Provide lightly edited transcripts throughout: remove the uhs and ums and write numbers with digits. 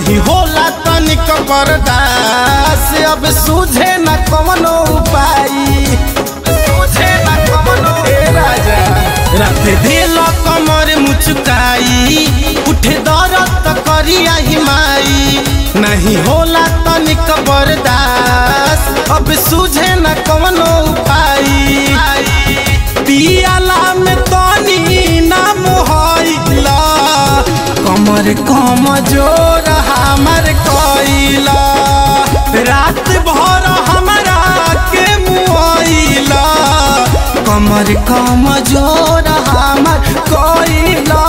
नहीं होला तनिक बर्दाश्त अब सूझे न कवनो उपाय राजा रात दिल कमर मुचुकाई उठे दर्द करिया हिमाई नहीं होला तनिक बर्दाश्त अब सूझे न कवनो उपाय पियाला में तनी ना मोहइला कमर कमजोर हमर कइला रात भर हमरा के मुआइला कमर कमजोर हमर कइला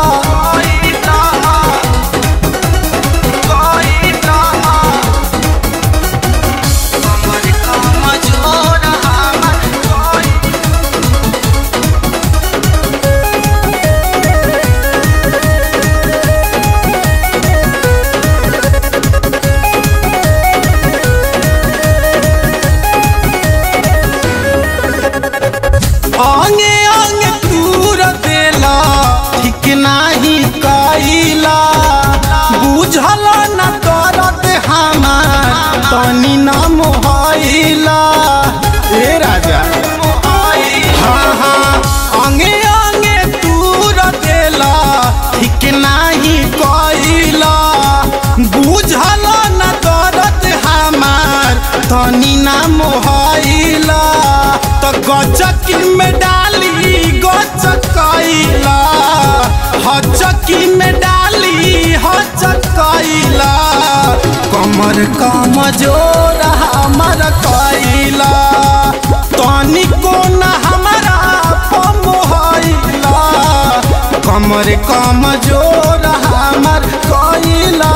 आंगे आंगे दूर देला ठीक नाही कइला बुझल न दर्द हमार तनी न मोहइला ए राजा हाँ हाँ आंगे आंगे दूर देला ठीक नाही कइला बुझल न दर्द हमार तनी न मोहइला तो गचकी में डाली गचकइला हचकी में डाली हचकइला कमर कमजोर हमर कइला तनिको न हमरा पमोहइला कमर कमजोर हमर कइला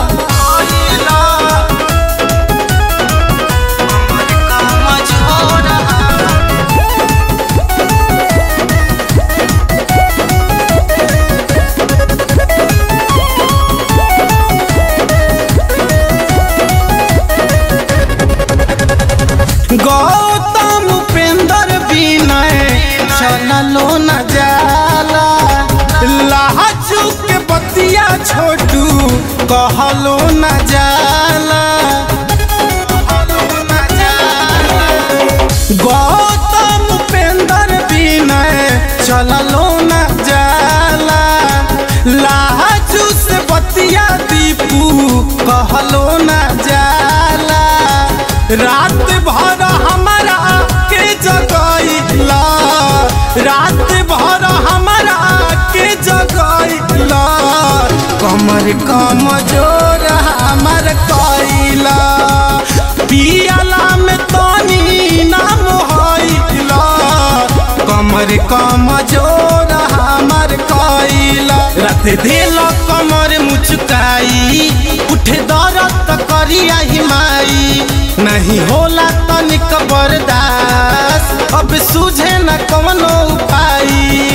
गौतम उपेंद्र विनय चललो न जाला लहजू के बतिया छोटू कहलो न जाला गौतम उपेंद्र विनय चललो न जाला लहजू से बतिया दीपू कहलो न जाला रात भर हमरा के जगइला रात भर हमरा के जगइला कमर कमजोर हमर कइला पियाला में तनी ना मोहइला कमर कमजोर हमर कइला रात दिल कमर मुचुकाई उठे दर्द करिया हिमाई नहीं होला तनिक बर्दाश्त अब सूझे न कवनो उपाय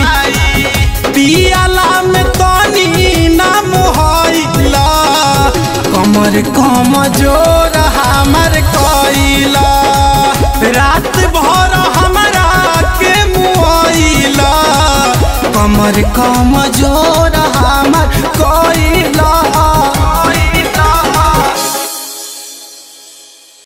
पियाला में तनी ना मोहइला कमर कमजोर हमर कइला रात भर हमरा के मुआइला कमर कमजोर